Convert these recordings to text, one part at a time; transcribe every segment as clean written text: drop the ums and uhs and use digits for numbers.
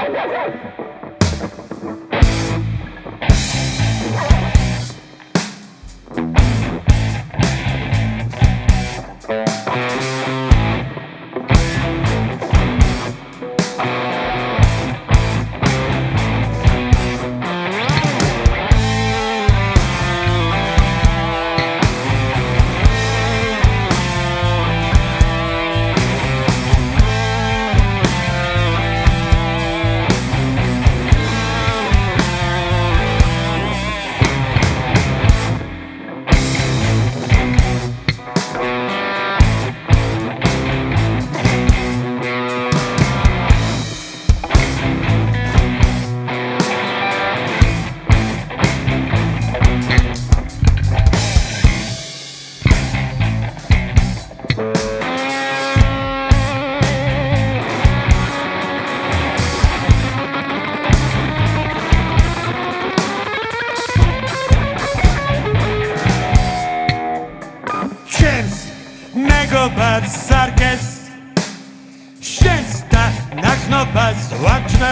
მეგობად სარგეს შენს და ნახნობას ვაჩნე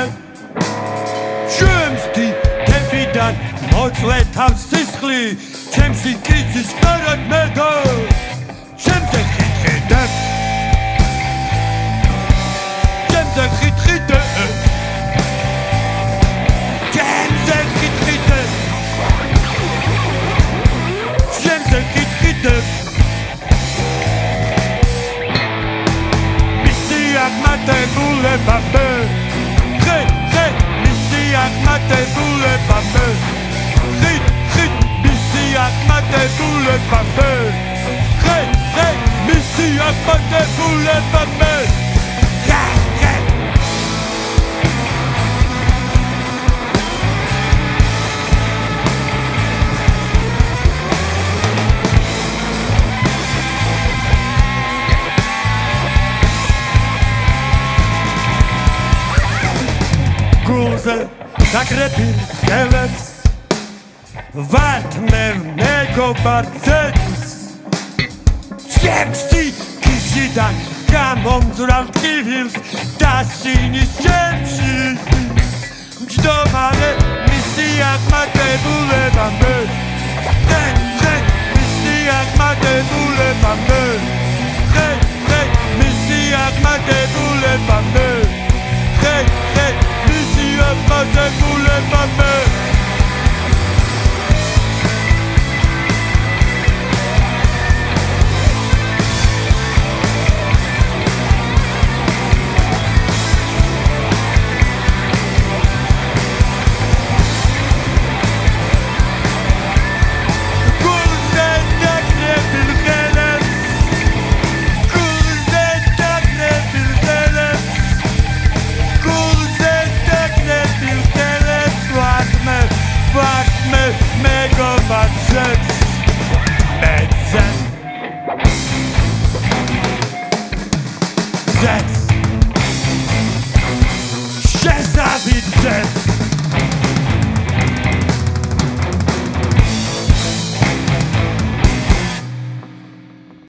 ჩემს დიდებიდან მოწვე თავს სისხლი ჩემს კიცის კარად მეგო ჩემზე ხიტყიდებ ჩემზე ხიტყიდებ ჩემზე ხიტყიდებ ჩემზე ხიტყიდებ Akmatebuleba me, hit, hit, missy akmatebuleba me, hit, hit, missy akmatebuleba me, hit, hit, missy akmatebuleba me, yeah, yeah. Gulze, zakrepi helets, vart me megobad zets. Zemsti kishidan gamomzral kivils, dasinis zemsi. Mjdomane misi akmatebuleba me, hey, hey, misi akmatebuleba me, hey, hey, misi akmatebuleba me, hey, hey. Akmatebuleba me. Megobad zets, medzen, zets, 6 zets.